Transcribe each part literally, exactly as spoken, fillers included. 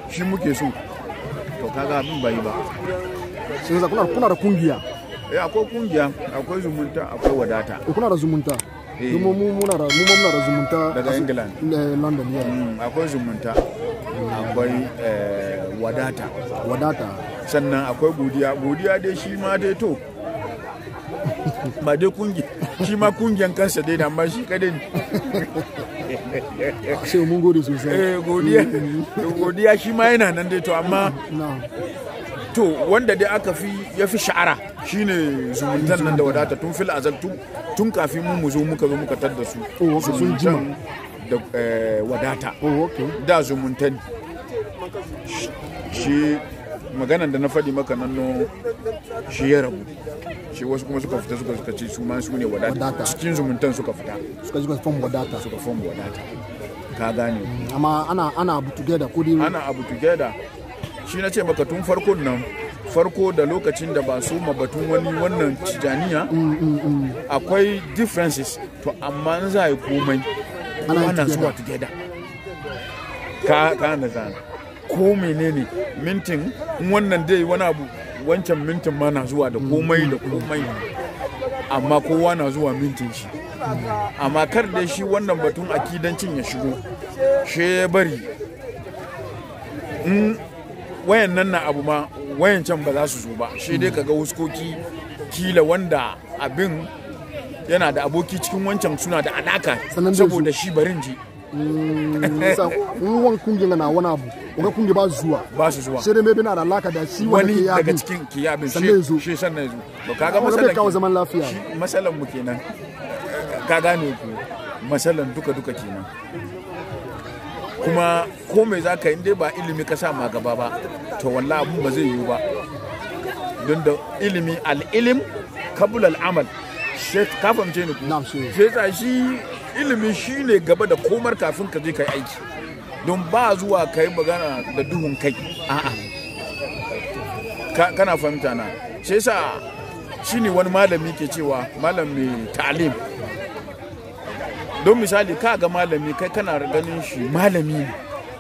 shi muke so to kaga abin bai ba. Sai za kuna kuna da kungiya. Eh akwai kungiya, akwai zumunta, akwai wadata. Kuna da zumunta. Mu mu muna da mu muna da zumunta daga England. London ya. Akwai zumunta. Akwai wadata. Wadata. Sannan akwai godiya, godiya dai shi ma dai to ba dai kungi shi ma kungiyan kansa dai da amma shi kadai ne. Sai mun gode sosai. Eh godiya godiya shi ma yana nan dai to amma to wanda dai aka fi ya fi sha'ara shine zumuntan nan da wadata tun fil azal tun kafin mu mu zo muka zo muka tar da su. Sun jima da wadata. Oh okay. Da zumuntan shi maganan da na faɗi maka nan no shi ya rabu shi wasu kuma suka fita suka suka ce su ma su ne wadata cikin zumuntan suka fita suka suka fam wadata suka fam wadata ka gane amma ana ana abu together ko dai ana abu together shi na ce maka tun farkon nan farko da lokacin da ba su ma batun wani wannan tijaniya akwai differences to amma in za a yi komai ana zuwa together ka ka na zana ko menene mintin wannan dai wani abu wancan mintin ma na zuwa da komai da komai amma kowa na zuwa mintin shi amma kar da shi wannan batun akidancin ya shigo shi ya bari in wayan nan na abu ma wayan can ba za su zo ba shi dai kaga wuskoki kila wanda abin yana da aboki cikin wancan suna da alaka saboda shi barin ji wani kungiyar na wani abu wani kungiyar ba su zuwa ba su zuwa sai dai maybe na da alaka da shi wani daga cikin kiyabin shi sannan ya zo ba kaga masalan kawo zaman lafiya masalan mu kenan ka gane ku masalan duka duka kenan kuma ko mai zaka in dai ba ilimi ka sa ma gaba ba to wallahi abun ba zai yiwu ba don da ilimi al-ilim qabla al-amal sai ka fahimce ni ku sai shi ilimi shi ne gaba da komar kafin ka je ka yi aiki don ba zuwa ka yi magana da duhun kai a'a kana fahimta na shi yasa shi ne wani malami ke cewa malam mai ta'alim don misali ka ga malami kai kana ganin shi malami ne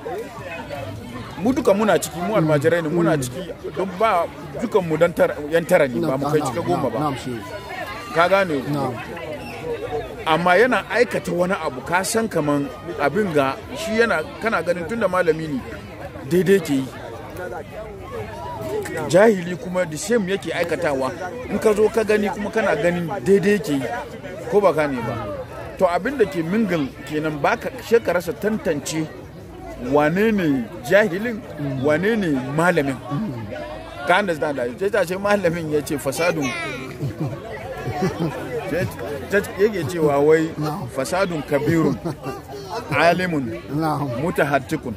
mu duka muna ciki mu almajirai ne muna ciki don ba dukan mu dan yan tara ne ba mu kai cika goma ba ka gane amma yana aikata wani abu ka san kaman abin ga shi yana kana ganin tunda malami ne daidai ke yi jahili kuma the same yake aikatawa in ka zo ka gani kuma kana ganin daidai ke yi ko ba ka ne ba to abin da ke mingal kenan baka shekararsa tantance wane ne jahilin wane ne malamin ka understand da ta ce malamin ya ce fasadun yake cewa wai fasadun kabirun alimun mutahattikun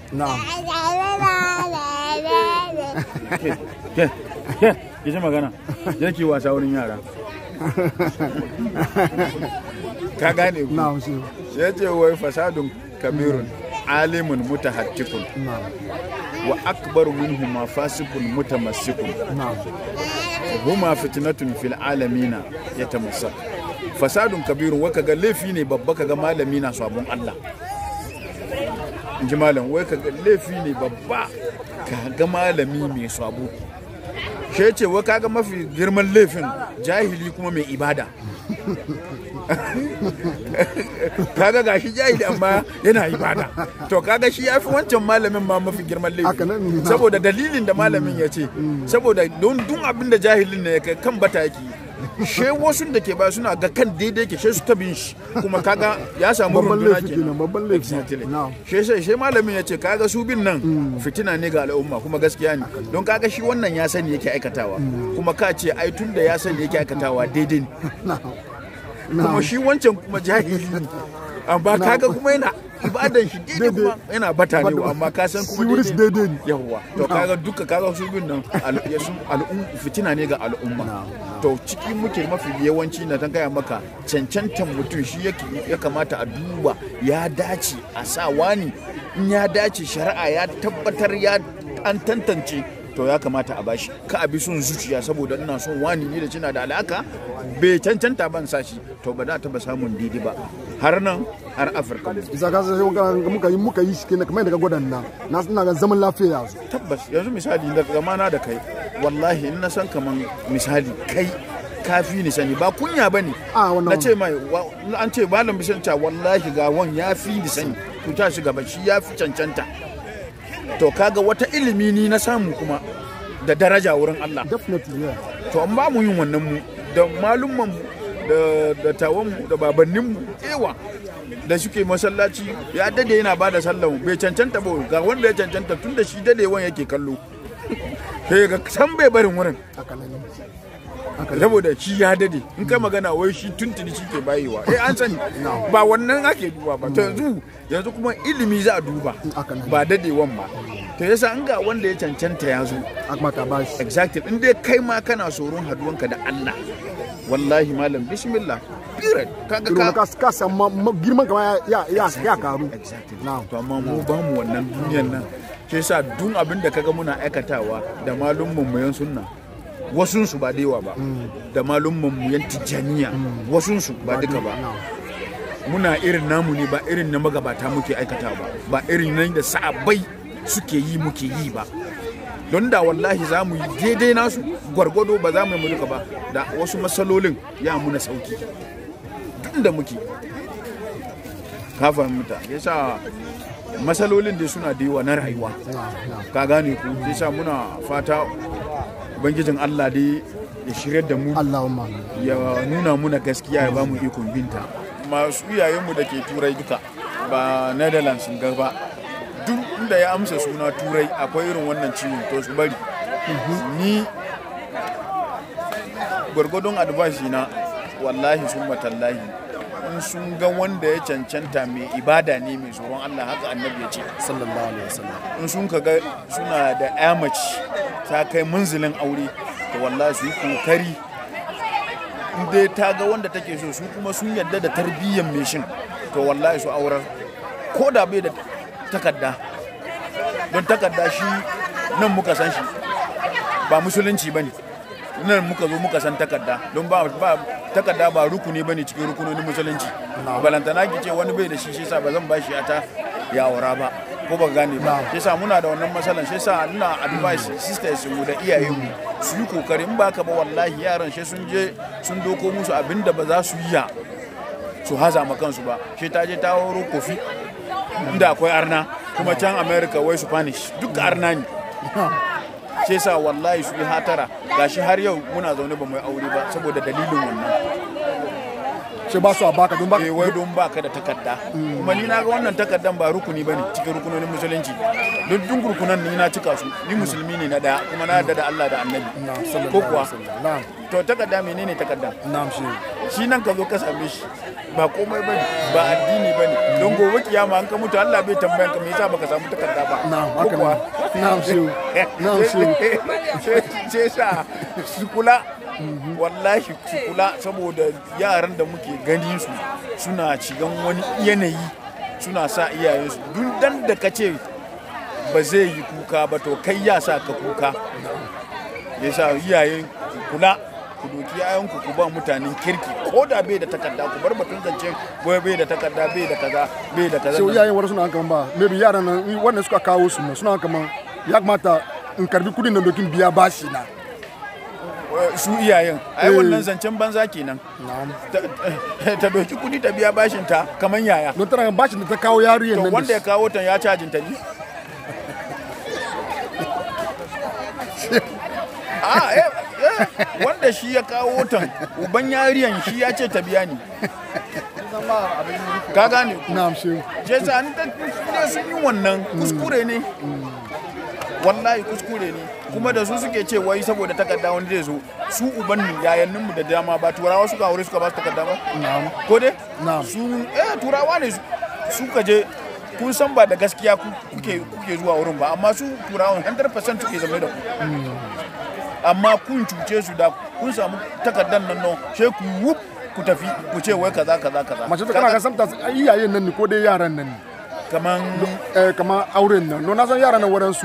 ke ji magana yake wasa wurin yara ka gane ku ya ce wai fasadun kabirun alimun mutahattikun wa akbaru minhuma fasikun mutamassikun huma fitnatun fil alamina yatamassak fasadun kabirun wai kaga laifi ne babba kaga malami na sabon Allah inji malam wai kaga laifi ne babba kaga malami mai sabo shi ce wai kaga mafi girman laifin jahili kuma mai ibada kaga gashi jahili amma yana ibada to kaga shi yafi wancan malamin ma mafi girman laifi saboda dalilin da malamin ya ce saboda don dun abin da jahilin ne ya kai kan bata yake she wasu da ke ba suna ga kan daidai ke she su ta bin shi kuma kaga ya samu runduna kenan babban laifi she she she malamin ya ce kaga su bin nan fitina ne ga al'umma kuma gaskiya ne don kaga shi wannan ya sani yake aikatawa kuma ka ce ai tun da ya sani yake aikatawa daidai ne kuma shi wancan kuma jahili ne amma kaga kuma yana ibadan shi daidai kuma yana bata ne amma ka san kuma daidai ne yawa to kaga duka kaga su bin nan al'umma fitina ne ga al'umma to ciki muke mafi yawanci na tan gaya maka cancantan mutum shi ya kamata a duba ya dace a sa wani in ya dace shari'a ya tabbatar ya an tantance to to ya kamata a bashi, ka abi son zuciya saboda ina son wani ne da cina da alaka bai cancanta ban sashi, to ba za ta ba samun didi ba har nan har Afirka. Isa ka sai muka yi muka yi shi kenan kamar daga gwadan nan na ina ga zaman lafiya yanzu. Tabbas yanzu misali da zamana da kai wallahi in na san kaman misali kai kafi ni sani ba kunya bane na ce mai an ce malam bisanta wallahi ga wan ya fi ni sani ku ta shi gaba shi ya fi cancanta, to kaga wata ilimi ni na samu kuma da daraja wurin Allah. Definitely yeah. To an ba mu yin wannan mu da malumman mu da da tawan mu da babannin mu ewa da suke masallaci ya dade yana bada sallah bai cancanta ba, ga wanda ya cancanta tunda shi dadewan yake kallo sai ga san bai barin wurin saboda shi ya dade in kai magana wai shi tuntuni shi ke bayewa eh an sani ba wannan ake duba ba, to yanzu yanzu kuma ilimi za a duba ba dadewan ba, to yasa an ga wanda ya cancanta ya zo akmata ba shi exactly in dai kai ma kana tsoron haduwanka da Allah wallahi malam bismillah period kaga ka ka san girman ka ya ya ya karu exactly to amma mu ba mu wannan duniyar nan ke yasa duk abin da kaga muna aikatawa da malumman mu yan sunna wasun su ba da yawa ba da malumman mu yan tijaniya wasun su ba duka ba muna irin namu ne ba irin na magabata muke aikata ba ba irin nan da sahabbai suke yi muke yi ba, don da wallahi za mu yi daidai nasu gwargwado ba za mu yi mulka ba da wasu matsalolin ya muna sauki duk da muke ka fahimta yasa matsalolin da suna da yawa na rayuwa ka gane ku yasa muna fata ubangijin Allah dai ya shirye da mu ya nuna muna gaskiya ya ba mu ikon binta. Masu iyayenmu da ke turai duka ba Netherlands sun ba duk inda ya amsa suna turai akwai irin wannan ciwon to su bari ni gwargwadon advice na wallahi sun matallahi in sun ga wanda ya cancanta mai ibada ne mai tsoron Allah haka annabi ya ce sallallahu alaihi wasallam in sun kaga suna da amaci ta kai munzilin aure to wallahi su yi kokari in dai ta ga wanda take so su kuma sun yarda da tarbiyyar mai shin to wallahi su aurar ko da bai da takarda, don takarda shi nan muka san shi ba musulunci bane, nan muka zo muka san takarda don ba takarda ba rukuni bane cikin rukunonin musulunci. Balantana ki ce wani bai da shi shi yasa ba zan bashi ata ya aura ba ko ba gane ba, shi yasa muna da wannan matsalan, shi yasa ina advice sisters mu da iyayen mu su yi kokari in baka ba wallahi yaran shi sun je sun doko musu abinda ba za su yi ya su haza ma kansu ba, shi ta je ta horo kofi inda akwai arna kuma can America wai Spanish duk arna ne, shi yasa wallahi su yi hatara gashi har yau muna zaune ba mu yi aure ba saboda dalilin wannan. Shi ba su a baka don baka eh wai don baka da takarda kuma ni na ga wannan takardan ba rukuni bane cikin rukunonin musulunci, duk duk rukunan ni na cika su, ni musulmi ne na daya kuma na yarda da Allah da Annabi ko kuwa to takarda menene takarda na'am shi shi nan ka zo ka same shi ba komai bane ba addini bane, don gobe kiyama an ka mutu Allah bai tambayan ka me yasa baka samu takarda ba ko kuwa na'am shi na'am shi sai sa su kula wallahi su kula saboda yaran da muke gani su suna cigan wani yanayi suna sa iyayensu duk dan da kace ba zai yi kuka ba to kai ya sa ka kuka, yasa iyayen kula ku doki yayanku ku ba mutanen kirki ko da bai da takarda ku bar batun zance boye bai da takarda bai da kaza bai da kaza. Sai iyayen wani suna hankan ba maybe yaran nan wannan suka kawo su suna hankan ya kamata in karbi kudin da dokin biya bashi na su iyayen ai wannan zancen banza kenan ta doki kudi ta biya bashin ta kaman yaya don tana bashin da ta kawo yariyan nan wanda ya kawo ta ya cajin ta ne ah eh wanda shi ya kawo ta uban yariyan shi ya ce ta biya ni ka gane na'am shi je sa an ta sun yi wannan kuskure ne wallahi kuskure ne kuma da su suke ce wai saboda takarda wani zai zo su uban yayannin mu da dama ba turawa suka aure suka ba su takarda ba na'am ko dai na'am su eh turawa ne suka je kun san ba da gaskiya kuke kuke zuwa wurin ba amma su turawan one hundred percent suke zama da ku amma kun cuce su da kun samu takardan nan no she ku wup ku tafi ku ce wai kaza kaza kaza mace ta kana ga samta iyayen nan ne ko dai yaran nan ne kaman eh kaman auren nan no na san yaran nan waran su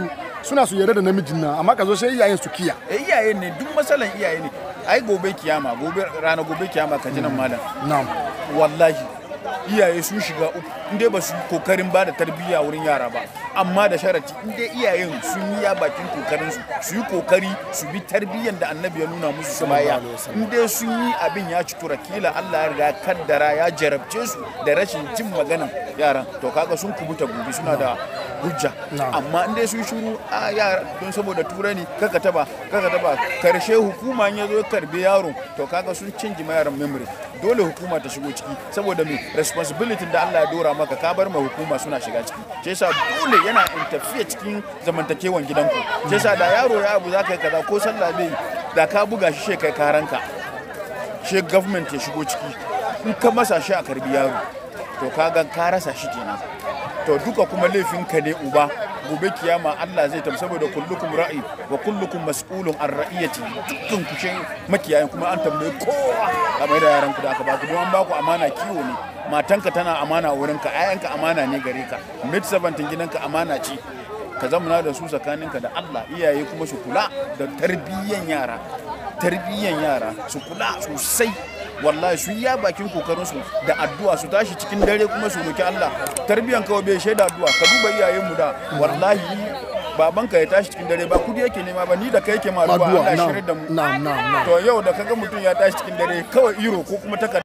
suna su yarda da namijin nan amma ka zo sai iyayen su kiya eh iyaye ne duk masalan iyaye ne ai gobe kiyama gobe rana gobe kiyama ka jinan malam na'am wallahi iyaye sun shiga uku inda ba su kokarin ba da tarbiyya wurin yara ba amma da sharati inda iyayen sun yi ya bakin kokarin su su yi kokari su bi tarbiyyan da annabi ya nuna musu su baya inda sun yi abin ya ci tura kila Allah ya riga kaddara ya jarabce su da rashin jin maganan yaran to kaga sun kubuta gobe suna da hujja amma inda sun shuru a yara don saboda tura ne kaka taba kaka taba karshe hukuma ya zo karbe yaro to kaga sun canji ma yaran memory dole hukuma ta shigo ciki saboda me responsibility da Allah ya dora maka ka bar ma hukuma suna shiga ciki sai yasa dole yana interfere cikin zamantakewan gidanku sai yasa da yaro ya abu zaka yi kaza ko sallah bai da ka buga shi she kai karanka she government ya shigo ciki in ka masa shi a karbi yaro to kaga ka rasa shi kenan to duka kuma laifin ka ne uba gobe kiyama Allah zai tam saboda kullukum ra'i wa kullukum mas'ulun an ra'iyati dukkan ku shi makiyayin kuma an tambaye kowa game da yaran ku da aka ba ku don an ba ku amana kiwo ne matanka tana amana wurin ka ayanka amana ne gare ka mid seventeen gidanka amana ce ka zamana da su tsakaninka da Allah iyaye kuma su kula da tarbiyyan yara tarbiyyan yara su kula sosai wallahi su ya bakin kokarin su da addu'a su tashi cikin dare kuma su roki Allah tarbiyan kawai bai shaida addu'a ka duba iyayen mu da wallahi babanka ya tashi cikin dare ba kudi yake nema ba ni da kai yake ma addu'a Allah shirin da mu na'am na'am to yau da kaga mutum ya tashi cikin dare kawai iro ko kuma takarda